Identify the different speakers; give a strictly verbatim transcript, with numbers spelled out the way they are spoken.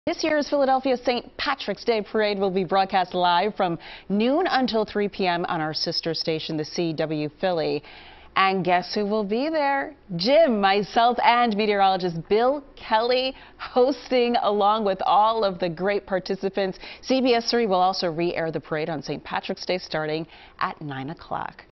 Speaker 1: This year's Philadelphia Saint Patrick's Day Parade will be broadcast live from noon until three p m on our sister station, the C W Philly. And guess who will be there? Jim, myself, and meteorologist Bill Kelly hosting along with all of the great participants. C B S three will also re-air the parade on Saint Patrick's Day starting at nine o'clock.